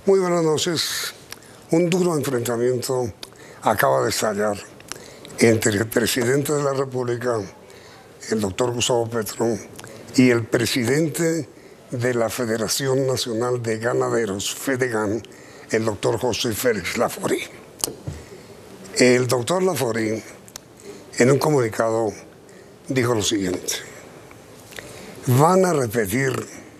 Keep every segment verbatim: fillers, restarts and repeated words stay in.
Muy buenas noches. Un duro enfrentamiento acaba de estallar entre el presidente de la República, el doctor Gustavo Petro, y el presidente de la Federación Nacional de Ganaderos, FEDEGAN, el doctor José Félix Laforí. El doctor Laforí, en un comunicado, dijo lo siguiente: van a repetir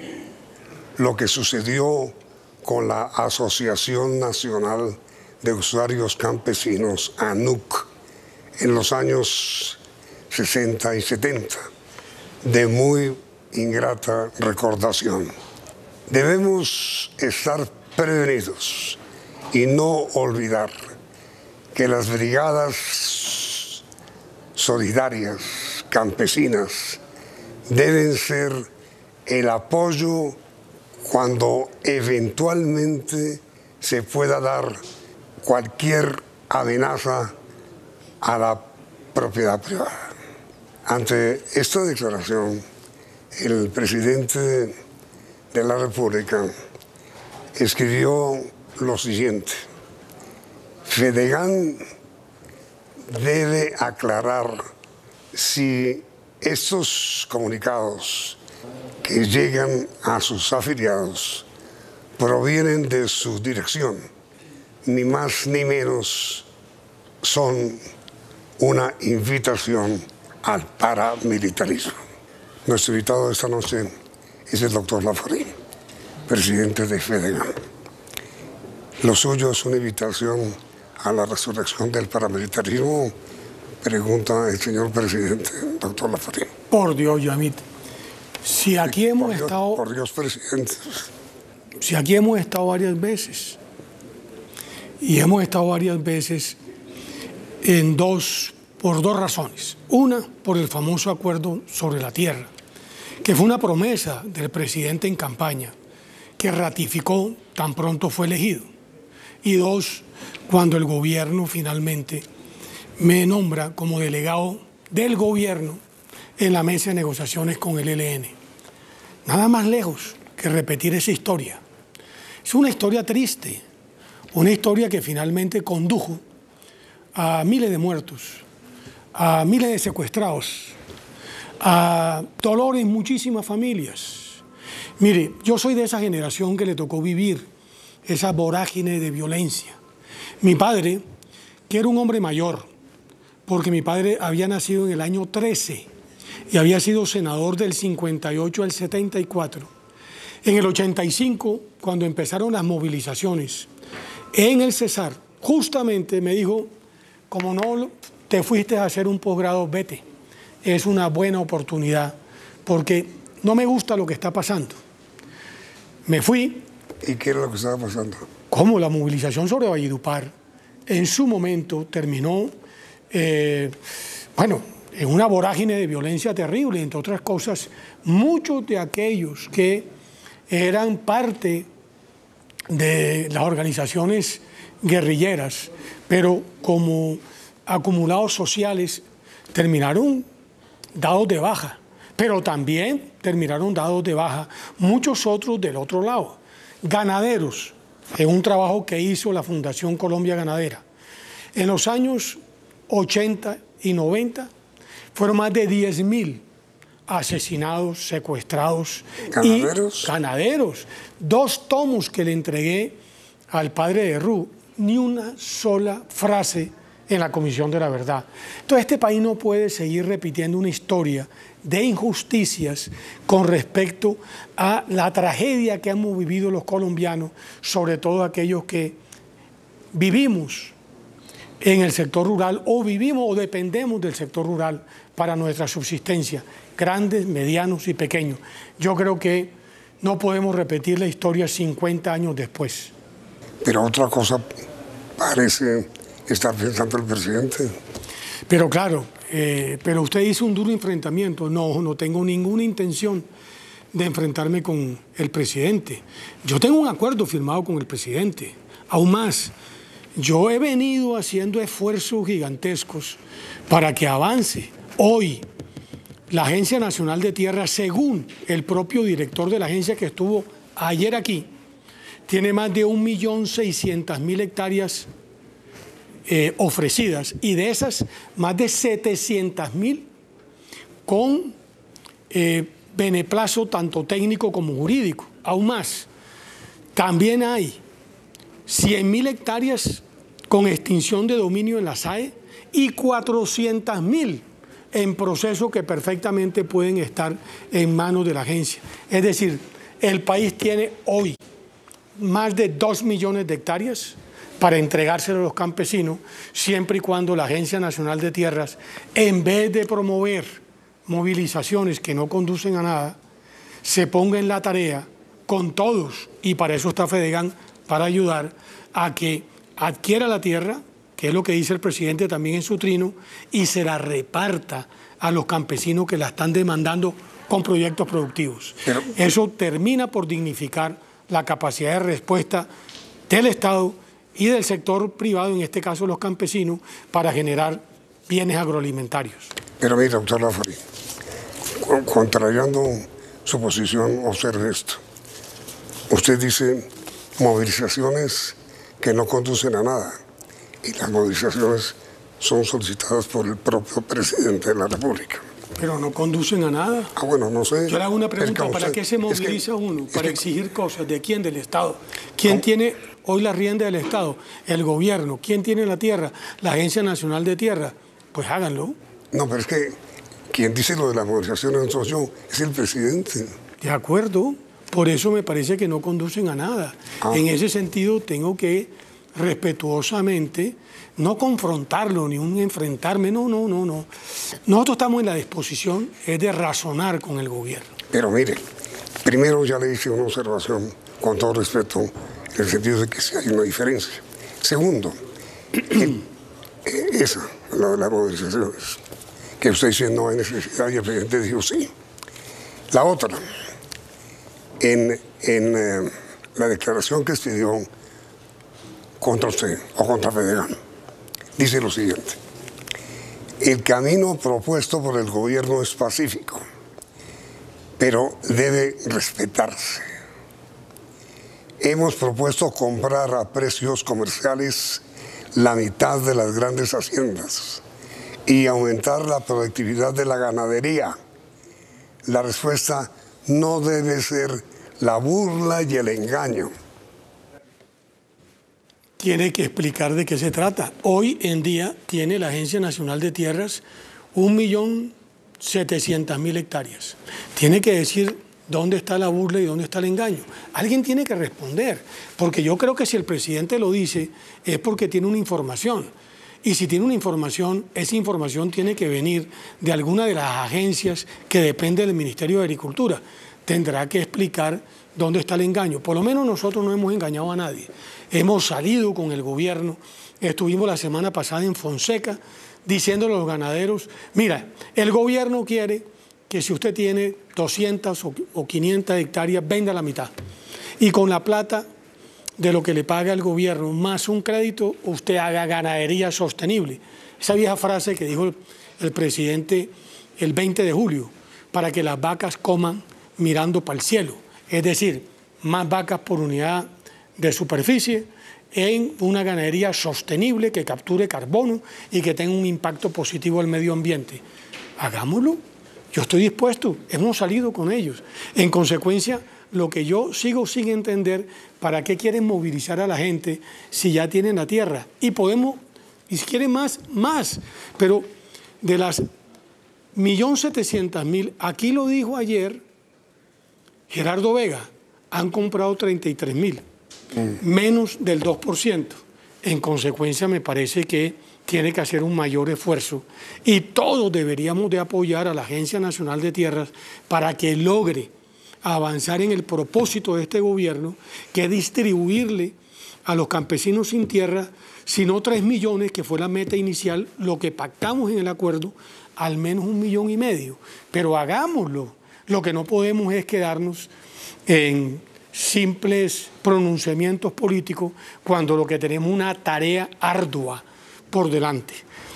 lo que sucedió con la Asociación Nacional de Usuarios Campesinos, ANUC, en los años sesenta y setenta, de muy ingrata recordación. Debemos estar prevenidos y no olvidar que las brigadas solidarias campesinas deben ser el apoyo cuando eventualmente se pueda dar cualquier amenaza a la propiedad privada. Ante esta declaración, el presidente de la República escribió lo siguiente: FEDEGAN debe aclarar si estos comunicados que llegan a sus afiliados provienen de su dirección, ni más ni menos son una invitación al paramilitarismo. Nuestro invitado de esta noche es el doctor Laforí, presidente de FEDEGAN. Lo suyo es una invitación a la resurrección del paramilitarismo, pregunta el señor presidente, doctor Laforí. Por Dios, Yamit. Si aquí hemos por Dios, estado... Por Dios, presidente. Si aquí hemos estado varias veces, y hemos estado varias veces en dos, por dos razones. Una, por el famoso acuerdo sobre la tierra, que fue una promesa del presidente en campaña, que ratificó tan pronto fue elegido. Y dos, cuando el gobierno finalmente me nombra como delegado del gobierno en la mesa de negociaciones con el E L N. Nada más lejos que repetir esa historia. Es una historia triste, una historia que finalmente condujo a miles de muertos, a miles de secuestrados, a dolor en muchísimas familias. Mire, yo soy de esa generación que le tocó vivir esa vorágine de violencia. Mi padre, que era un hombre mayor, porque mi padre había nacido en el año trece y había sido senador del cincuenta y ocho al setenta y cuatro. En el ochenta y cinco, cuando empezaron las movilizaciones en el Cesar, justamente me dijo: como no te fuiste a hacer un posgrado, vete. Es una buena oportunidad, porque no me gusta lo que está pasando. Me fui. ¿Y qué era lo que estaba pasando? Como la movilización sobre Valledupar en su momento terminó, eh, bueno, en una vorágine de violencia terrible, entre otras cosas, muchos de aquellos que eran parte de las organizaciones guerrilleras, pero como acumulados sociales, terminaron dados de baja, pero también terminaron dados de baja muchos otros del otro lado. Ganaderos, en un trabajo que hizo la Fundación Colombia Ganadera. En los años ochenta y noventa fueron más de diez mil asesinados, secuestrados. ¿Ganaderos? Y ganaderos. Dos tomos que le entregué al padre de Ru, ni una sola frase en la Comisión de la Verdad. Entonces este país no puede seguir repitiendo una historia de injusticias con respecto a la tragedia que hemos vivido los colombianos, sobre todo aquellos que vivimos en el sector rural o vivimos o dependemos del sector rural para nuestra subsistencia, grandes, medianos y pequeños. Yo creo que no podemos repetir la historia cincuenta años después. Pero otra cosa parece estar pensando el presidente. Pero claro, eh, pero usted hizo un duro enfrentamiento. No, no tengo ninguna intención de enfrentarme con el presidente. Yo tengo un acuerdo firmado con el presidente. Aún más, yo he venido haciendo esfuerzos gigantescos para que avance. Hoy, la Agencia Nacional de Tierra, según el propio director de la agencia que estuvo ayer aquí, tiene más de un millón seiscientas mil hectáreas eh, ofrecidas, y de esas más de setecientas mil con eh, beneplácito tanto técnico como jurídico. Aún más, también hay cien mil hectáreas con extinción de dominio en la S A E y cuatrocientas mil en proceso que perfectamente pueden estar en manos de la agencia. Es decir, el país tiene hoy más de dos millones de hectáreas para entregárselo a los campesinos, siempre y cuando la Agencia Nacional de Tierras, en vez de promover movilizaciones que no conducen a nada, se ponga en la tarea con todos, y para eso está Fedegan, para ayudar a que adquiera la tierra, que es lo que dice el presidente también en su trino, y se la reparta a los campesinos que la están demandando con proyectos productivos. Pero eso termina por dignificar la capacidad de respuesta del Estado y del sector privado, en este caso los campesinos, para generar bienes agroalimentarios. Pero mire, doctor Lafari, contrariando su posición, observe esto. Usted dice movilizaciones que no conducen a nada, y las movilizaciones son solicitadas por el propio presidente de la República. Pero no conducen a nada. Ah, bueno, no sé. Yo le hago una pregunta, ¿para usted, qué se moviliza es que, uno? ¿Para que, exigir cosas? ¿De quién? Del Estado. ¿Quién ¿cómo? tiene hoy la rienda del Estado? El gobierno. ¿Quién tiene la tierra? La Agencia Nacional de Tierra. Pues háganlo. No, pero es que quien dice lo de las movilizaciones no soy yo, es el presidente. De acuerdo. Por eso me parece que no conducen a nada. Ah. En ese sentido tengo que respetuosamente no confrontarlo ni un enfrentarme, no, no, no, no. Nosotros estamos en la disposición es de razonar con el gobierno. Pero mire, primero ya le hice una observación con todo respeto, en el sentido de que sí hay una diferencia. Segundo, el, esa, la de las movilizaciones, que usted dice no hay necesidad y el presidente dijo sí. La otra, en, en eh, la declaración que expidió contra usted o contra Fedegan, dice lo siguiente: el camino propuesto por el gobierno es pacífico, pero debe respetarse. Hemos propuesto comprar a precios comerciales la mitad de las grandes haciendas y aumentar la productividad de la ganadería. La respuesta no debe ser la burla y el engaño. Tiene que explicar de qué se trata. Hoy en día tiene la Agencia Nacional de Tierras un millón setecientas mil hectáreas. Tiene que decir dónde está la burla y dónde está el engaño. Alguien tiene que responder, porque yo creo que si el presidente lo dice es porque tiene una información. Y si tiene una información, esa información tiene que venir de alguna de las agencias que depende del Ministerio de Agricultura. Tendrá que explicar dónde está el engaño. Por lo menos nosotros no hemos engañado a nadie. Hemos salido con el gobierno, estuvimos la semana pasada en Fonseca diciéndole a los ganaderos, mira, el gobierno quiere que si usted tiene doscientas o quinientas hectáreas, venda la mitad. Y con la plata de lo que le paga el gobierno más un crédito, usted haga ganadería sostenible. Esa vieja frase que dijo el, el presidente el veinte de julio, para que las vacas coman mirando para el cielo. Es decir, más vacas por unidad de superficie en una ganadería sostenible que capture carbono y que tenga un impacto positivo al medio ambiente. Hagámoslo. Yo estoy dispuesto. Hemos salido con ellos. En consecuencia, lo que yo sigo sin entender, ¿para qué quieren movilizar a la gente si ya tienen la tierra? Y podemos, y si quieren más, más. Pero de las un millón setecientas mil, aquí lo dijo ayer Gerardo Vega, han comprado treinta y tres mil, mm. menos del dos por ciento. En consecuencia, me parece que tiene que hacer un mayor esfuerzo y todos deberíamos de apoyar a la Agencia Nacional de Tierras para que logre avanzar en el propósito de este gobierno, que es distribuirle a los campesinos sin tierra, si no tres millones, que fue la meta inicial, lo que pactamos en el acuerdo, al menos un millón y medio. Pero hagámoslo. Lo que no podemos es quedarnos en simples pronunciamientos políticos cuando lo que tenemos es una tarea ardua por delante.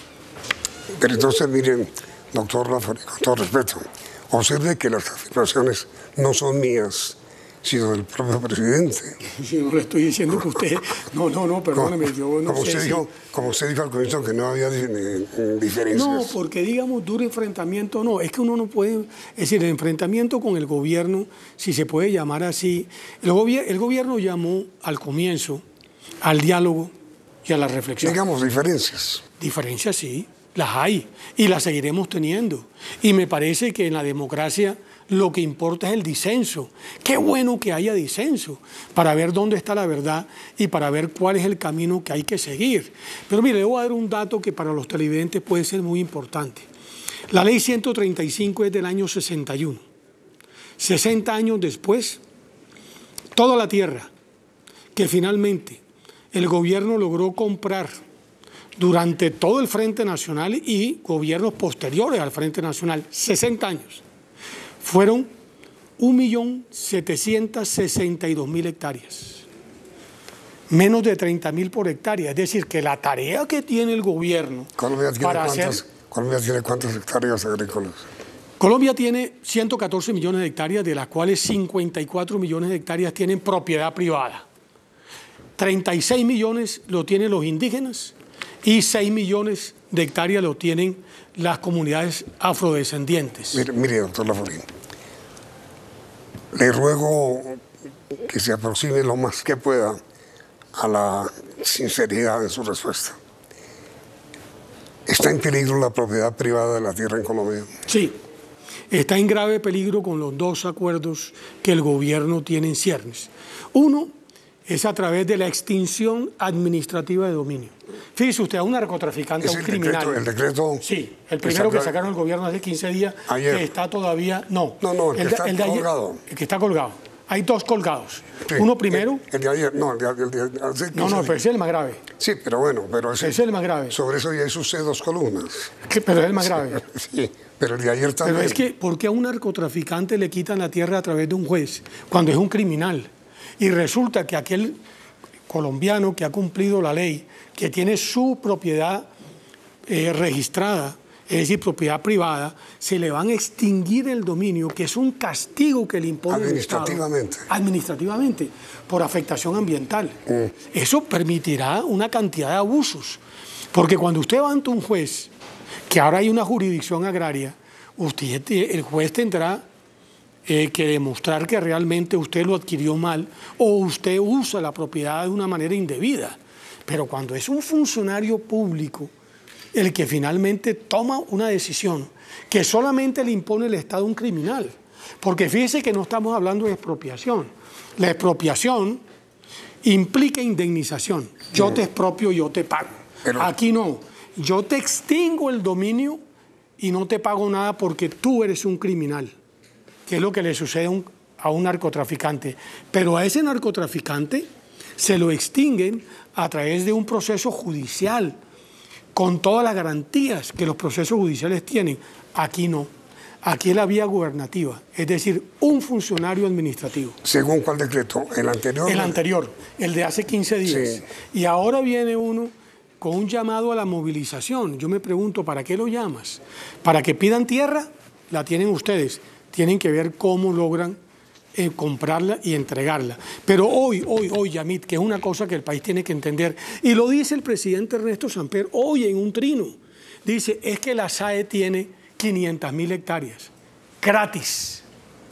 Pero entonces, miren, doctor Lafari, con todo respeto, observe que las afirmaciones no son mías, sino del propio presidente. Yo no le estoy diciendo que usted... No, no, no, perdóneme, como, yo no como sé usted si... dijo, como usted dijo al comienzo que no había diferencias. No, porque digamos duro enfrentamiento, no, es que uno no puede... Es decir, el enfrentamiento con el gobierno, si se puede llamar así, el, gobier el gobierno llamó al comienzo al diálogo y a la reflexión. Digamos, diferencias. Diferencias sí, las hay y las seguiremos teniendo. Y me parece que en la democracia lo que importa es el disenso. Qué bueno que haya disenso para ver dónde está la verdad y para ver cuál es el camino que hay que seguir. Pero mire, le voy a dar un dato que para los televidentes puede ser muy importante. La ley ciento treinta y cinco es del año sesenta y uno. sesenta años después, toda la tierra que finalmente el gobierno logró comprar durante todo el Frente Nacional y gobiernos posteriores al Frente Nacional, sesenta años, fueron un millón setecientos sesenta y dos mil hectáreas, menos de treinta mil por hectárea. Es decir, que la tarea que tiene el gobierno Colombia tiene para cuántas, hacer... Colombia tiene cuántas hectáreas agrícolas. Colombia tiene ciento catorce millones de hectáreas, de las cuales cincuenta y cuatro millones de hectáreas tienen propiedad privada. treinta y seis millones lo tienen los indígenas y seis millones de hectáreas lo tienen las comunidades afrodescendientes. Mire, mire doctor Laforet, le ruego que se aproxime lo más que pueda a la sinceridad de su respuesta. ¿Está en peligro la propiedad privada de la tierra en Colombia? Sí, está en grave peligro con los dos acuerdos que el gobierno tiene en ciernes. Uno es a través de la extinción administrativa de dominio. Fíjese usted, a un narcotraficante, a un criminal. Decreto, el decreto... Sí, el primero que sacaron el gobierno hace quince días, ayer. Que está todavía... No, no, no el, el que está el de colgado. Ayer, el que está colgado. Hay dos colgados. Sí, Uno primero... El, el de ayer, no, el de, el de, el de hace No, no, pero ese es el más grave. Sí, pero bueno, pero ese, ese es el más grave. Sobre eso ya hizo usted dos columnas. ¿Qué? Pero es el más grave. Sí, pero el de ayer también. Pero es que, ¿por qué a un narcotraficante le quitan la tierra a través de un juez cuando es un criminal? Y resulta que aquel colombiano que ha cumplido la ley, que tiene su propiedad eh, registrada, es decir, propiedad privada, se le van a extinguir el dominio, que es un castigo que le impone el Estado. Administrativamente. Administrativamente, por afectación ambiental. Mm. Eso permitirá una cantidad de abusos. Porque cuando usted va ante un juez, que ahora hay una jurisdicción agraria, usted, el juez tendrá Eh, que demostrar que realmente usted lo adquirió mal o usted usa la propiedad de una manera indebida. Pero cuando es un funcionario público el que finalmente toma una decisión que solamente le impone el Estado a un criminal, porque fíjese que no estamos hablando de expropiación. La expropiación implica indemnización. Yo te expropio, yo te pago. Pero aquí no. Yo te extingo el dominio y no te pago nada porque tú eres un criminal, que es lo que le sucede a un, a un narcotraficante. Pero a ese narcotraficante se lo extinguen a través de un proceso judicial, con todas las garantías que los procesos judiciales tienen. Aquí no. Aquí es la vía gubernativa, es decir, un funcionario administrativo. ¿Según cuál decreto? ¿El anterior? El anterior, el de hace quince días. Sí. Y ahora viene uno con un llamado a la movilización. Yo me pregunto, ¿para qué lo llamas? ¿Para que pidan tierra? La tienen ustedes. Tienen que ver cómo logran eh, comprarla y entregarla. Pero hoy, hoy, hoy, Yamit, que es una cosa que el país tiene que entender, y lo dice el presidente Ernesto Samper hoy en un trino, dice, es que la S A E tiene quinientas mil hectáreas, gratis,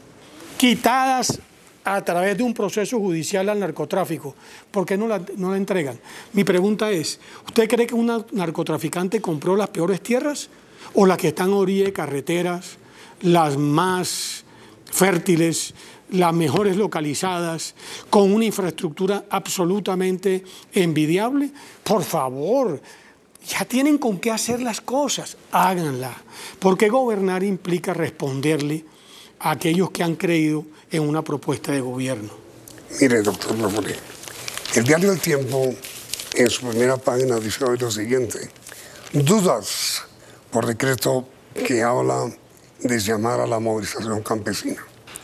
quitadas a través de un proceso judicial al narcotráfico. ¿Por qué no la, no la entregan? Mi pregunta es, ¿usted cree que un narcotraficante compró las peores tierras o las que están a orilla de carreteras, las más fértiles, las mejores localizadas, con una infraestructura absolutamente envidiable? Por favor, ya tienen con qué hacer las cosas, háganla. Porque gobernar implica responderle a aquellos que han creído en una propuesta de gobierno. Mire, doctor Laforet, el diario El Tiempo, en su primera página, dice hoy lo siguiente: dudas por decreto que habla de llamar a la movilización campesina.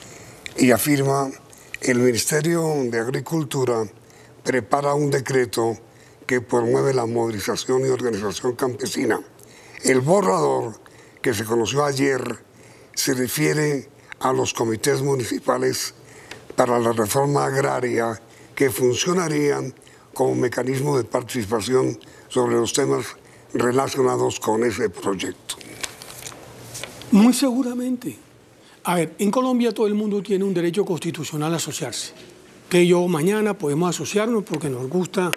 Y afirma, el Ministerio de Agricultura prepara un decreto que promueve la movilización y organización campesina. El borrador que se conoció ayer se refiere a los comités municipales para la reforma agraria que funcionarían como mecanismo de participación sobre los temas relacionados con ese proyecto? Muy seguramente. A ver, en Colombia todo el mundo tiene un derecho constitucional a asociarse. Que yo mañana podemos asociarnos porque nos gusta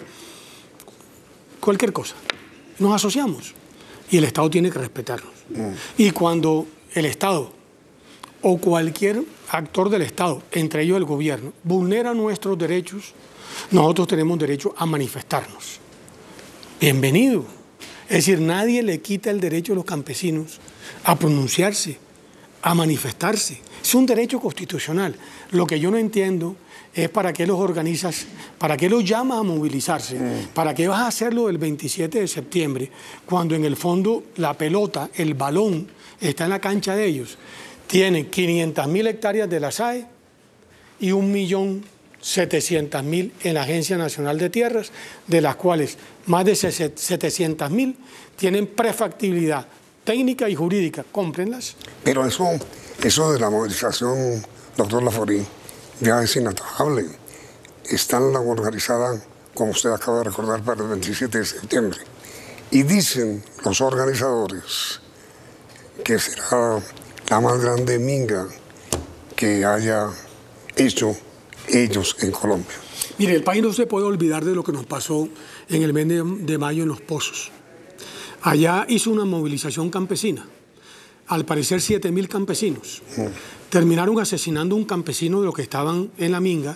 cualquier cosa. Nos asociamos y el Estado tiene que respetarnos. Mm. Y cuando el Estado o cualquier actor del Estado, entre ellos el gobierno, vulnera nuestros derechos, nosotros tenemos derecho a manifestarnos. Bienvenido. Es decir, nadie le quita el derecho a los campesinos a pronunciarse, a manifestarse. Es un derecho constitucional. Lo que yo no entiendo es para qué los organizas, para qué los llamas a movilizarse, mm. para qué vas a hacerlo el veintisiete de septiembre, cuando en el fondo la pelota, el balón, está en la cancha de ellos. Tienen quinientas mil hectáreas de la S A E y un millón setecientas mil en la Agencia Nacional de Tierras, de las cuales más de setecientas mil tienen prefactibilidad técnica y jurídica. Cómprenlas. Pero eso, eso de la movilización, doctor Laforí, ya es inatajable. Está organizada, como usted acaba de recordar, para el veintisiete de septiembre. Y dicen los organizadores que será la más grande minga que haya hecho ellos en Colombia. Mire, el país no se puede olvidar de lo que nos pasó en el mes de, de mayo en Los Pozos. Allá hizo una movilización campesina. Al parecer siete mil campesinos. Mm. Terminaron asesinando a un campesino de los que estaban en la minga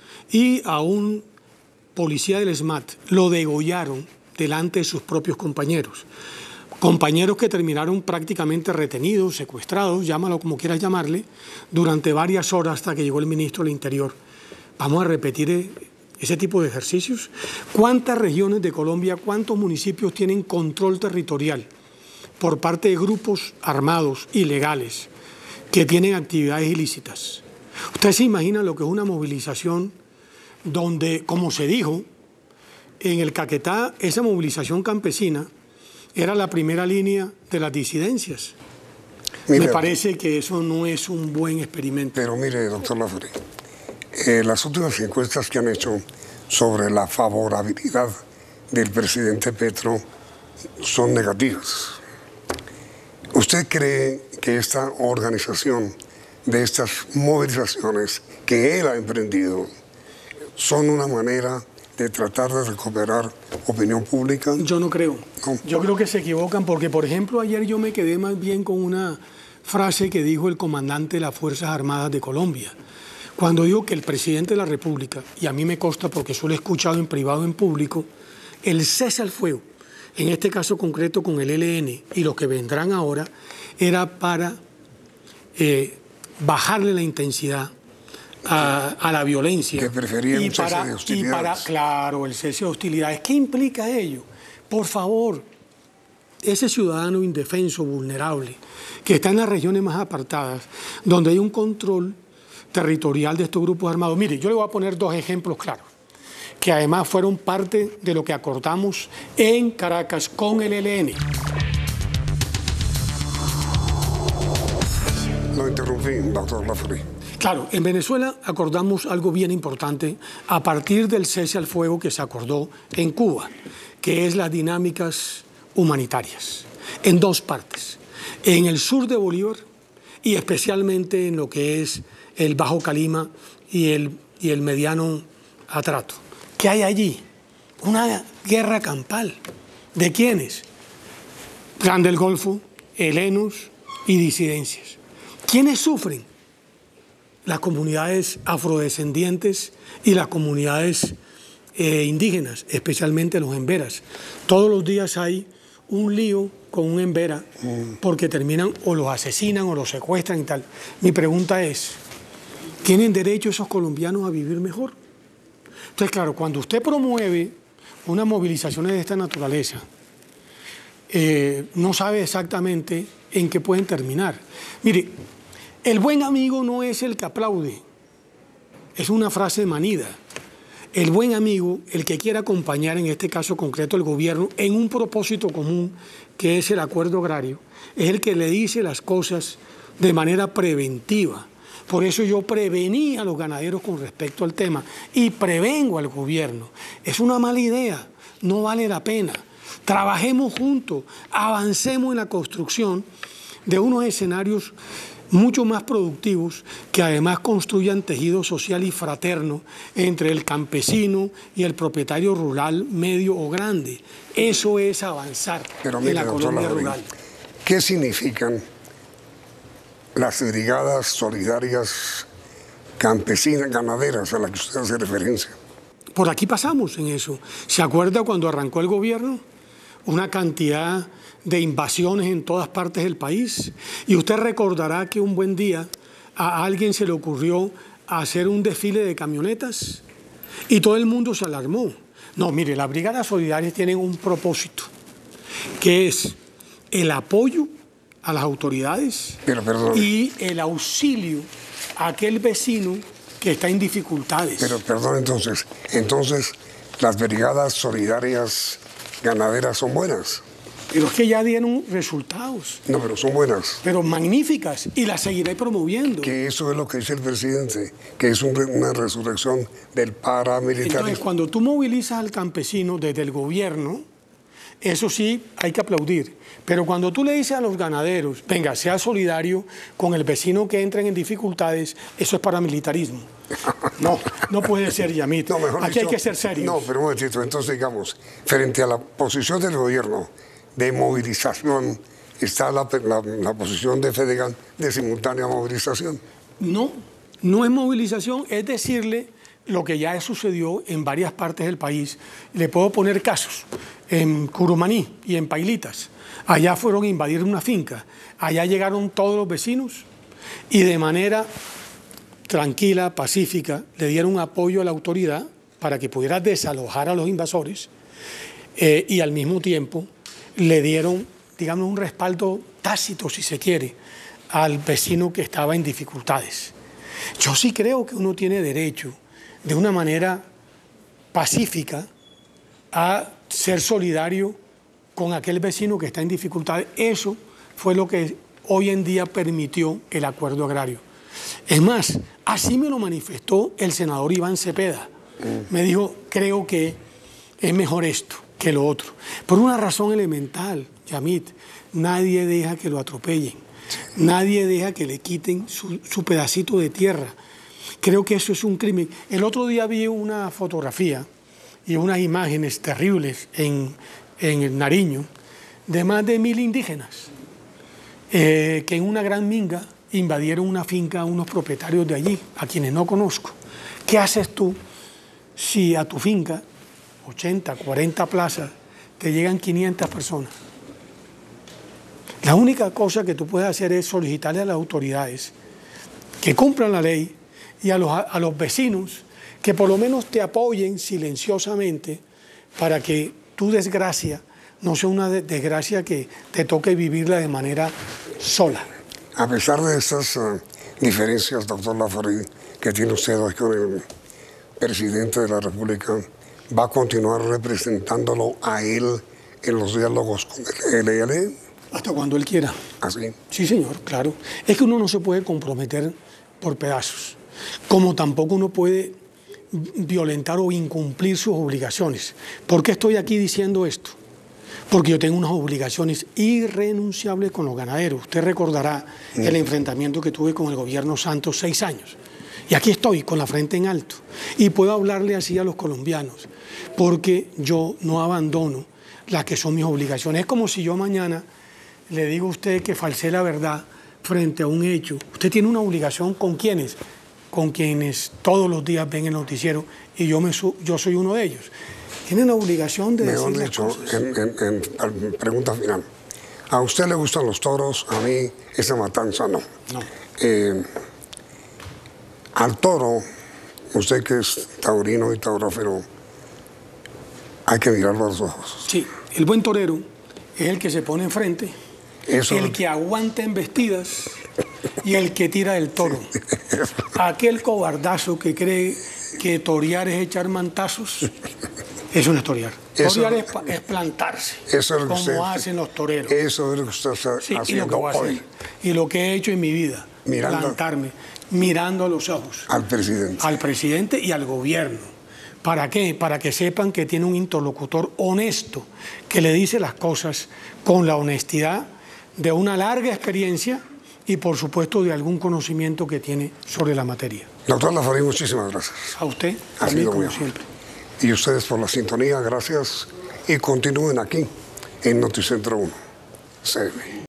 y a un policía del SMAT lo degollaron delante de sus propios compañeros. Compañeros que terminaron prácticamente retenidos, secuestrados, llámalo como quieras llamarle, durante varias horas hasta que llegó el ministro del Interior. Vamos a repetir ese tipo de ejercicios. ¿Cuántas regiones de Colombia, cuántos municipios tienen control territorial por parte de grupos armados ilegales que tienen actividades ilícitas? Ustedes se imaginan lo que es una movilización donde, como se dijo, en el Caquetá, esa movilización campesina era la primera línea de las disidencias. Mire, me parece que eso no es un buen experimento. Pero mire, doctor Laforí, eh, las últimas encuestas que han hecho sobre la favorabilidad del presidente Petro son negativas. ¿Usted cree que esta organización de estas movilizaciones que él ha emprendido son una manera de tratar de recuperar opinión pública? Yo no creo. No. Yo creo que se equivocan porque, por ejemplo, ayer yo me quedé más bien con una frase que dijo el comandante de las Fuerzas Armadas de Colombia, cuando dijo que el presidente de la República, y a mí me consta porque eso lo he escuchado en privado, en público, el cese al fuego, en este caso concreto con el E L N y los que vendrán ahora, era para eh, bajarle la intensidad a, a la violencia. Que prefería un para, cese de hostilidades. Y para, claro, el cese de hostilidades. ¿Qué implica ello? Por favor, ese ciudadano indefenso, vulnerable, que está en las regiones más apartadas, donde hay un control territorial de estos grupos armados. Mire, yo le voy a poner dos ejemplos claros, que además fueron parte de lo que acordamos en Caracas con el E L N. Lo interrumpí, doctor Laforí. Claro, en Venezuela acordamos algo bien importante a partir del cese al fuego que se acordó en Cuba, que es las dinámicas humanitarias, en dos partes, en el sur de Bolívar y especialmente en lo que es el Bajo Calima y el, y el Mediano Atrato. ¿Qué hay allí? Una guerra campal. ¿De quiénes? Plan del Golfo, helenos y disidencias. ¿Quiénes sufren? Las comunidades afrodescendientes y las comunidades eh, indígenas, especialmente los emberas. Todos los días hay un lío con un embera porque terminan o los asesinan o los secuestran y tal. Mi pregunta es, ¿tienen derecho esos colombianos a vivir mejor? Entonces, claro, cuando usted promueve unas movilizaciones de esta naturaleza, eh, no sabe exactamente en qué pueden terminar. Mire, el buen amigo no es el que aplaude, es una frase manida. El buen amigo, el que quiera acompañar, en este caso concreto el gobierno, en un propósito común, que es el acuerdo agrario, es el que le dice las cosas de manera preventiva, Por eso yo prevení a los ganaderos con respecto al tema y prevengo al gobierno. Es una mala idea, no vale la pena. Trabajemos juntos, avancemos en la construcción de unos escenarios mucho más productivos que además construyan tejido social y fraterno entre el campesino y el propietario rural medio o grande. Eso es avanzar Pero mire, en la Colombia Lavarín, rural. ¿qué significan las brigadas solidarias campesinas ganaderas a las que usted hace referencia? Por aquí pasamos en eso. ¿Se acuerda cuando arrancó el gobierno? Una cantidad de invasiones en todas partes del país. Y usted recordará que un buen día a alguien se le ocurrió hacer un desfile de camionetas y todo el mundo se alarmó. No, mire, las brigadas solidarias tienen un propósito, que es el apoyo a las autoridades Pero, perdón. y el auxilio a aquel vecino que está en dificultades. Pero perdón, entonces, entonces las brigadas solidarias ganaderas son buenas. Pero es que ya dieron resultados. No, pero son buenas. Pero magníficas, y las seguiré promoviendo. Que eso es lo que dice el presidente, que es un, una resurrección del paramilitarismo. Entonces, cuando tú movilizas al campesino desde el gobierno, eso sí hay que aplaudir. Pero cuando tú le dices a los ganaderos, venga, sea solidario con el vecino que entren en dificultades, eso es paramilitarismo. No, no puede ser, Yamit. No, mejor Aquí dicho, hay que ser serios. No, pero un momentito, entonces digamos, frente a la posición del gobierno de movilización, está la, la, la posición de Fedegan de simultánea movilización. No, no es movilización, es decirle lo que ya sucedió en varias partes del país. Le puedo poner casos, en Curumaní y en Pailitas. Allá fueron a invadir una finca, allá llegaron todos los vecinos y de manera tranquila, pacífica, le dieron apoyo a la autoridad para que pudiera desalojar a los invasores eh, y al mismo tiempo le dieron, digamos, un respaldo tácito, si se quiere, al vecino que estaba en dificultades. Yo sí creo que uno tiene derecho, de una manera pacífica, a ser solidario con aquel vecino que está en dificultades. Eso fue lo que hoy en día permitió el acuerdo agrario. Es más, así me lo manifestó el senador Iván Cepeda. Me dijo, creo que es mejor esto que lo otro. Por una razón elemental, Yamit, nadie deja que lo atropellen, nadie deja que le quiten su, su pedacito de tierra. Creo que eso es un crimen. El otro día vi una fotografía y unas imágenes terribles en, en el Nariño de más de mil indígenas eh, que en una gran minga invadieron una finca a unos propietarios de allí, a quienes no conozco. ¿Qué haces tú si a tu finca, ochenta, cuarenta plazas, te llegan quinientas personas? La única cosa que tú puedes hacer es solicitarle a las autoridades que cumplan la ley y a los, a los vecinos que por lo menos te apoyen silenciosamente para que tu desgracia no sea una desgracia que te toque vivirla de manera sola. A pesar de estas uh, diferencias, doctor Laforet, que tiene usted hoy con el presidente de la República, ¿va a continuar representándolo a él en los diálogos con el E L N? Hasta cuando él quiera. ¿Así? Sí, señor, claro. Es que uno no se puede comprometer por pedazos, como tampoco uno puede violentar o incumplir sus obligaciones. ¿Por qué estoy aquí diciendo esto? Porque yo tengo unas obligaciones irrenunciables con los ganaderos. Usted recordará mm. el enfrentamiento que tuve con el gobierno Santos seis años. Y aquí estoy, con la frente en alto. Y puedo hablarle así a los colombianos, porque yo no abandono las que son mis obligaciones. Es como si yo mañana le digo a usted que falsee la verdad frente a un hecho. Usted tiene una obligación ¿con quiénes? Con quienes todos los días ven el noticiero, y yo, me su yo soy uno de ellos. Tienen la obligación de Mejor decir dicho, las cosas. en, en, en pregunta final. ¿A usted le gustan los toros? A mí esa matanza no. No. Eh, al toro, usted que es taurino y taurófero, hay que mirarlo a los ojos. Sí, el buen torero es el que se pone enfrente, Eso... el que aguanta embestidas y el que tira del toro. Aquel cobardazo que cree que torear es echar mantazos, eso no es torear. Torear es, es plantarse, eso es lo como usted, hacen los toreros. Eso es lo que usted está sí, haciendo y lo que voy a hoy. hacer, y lo que he hecho en mi vida, Mirando. plantarme. mirando a los ojos. Al presidente. Al presidente y al gobierno. ¿Para qué? Para que sepan que tiene un interlocutor honesto, que le dice las cosas con la honestidad de una larga experiencia y, por supuesto, de algún conocimiento que tiene sobre la materia. Doctor Lafarín, muchísimas gracias. A usted, Ha a mí, sido como muy siempre. Y ustedes por la sintonía, gracias. Y continúen aquí, en Noticentro uno. C M.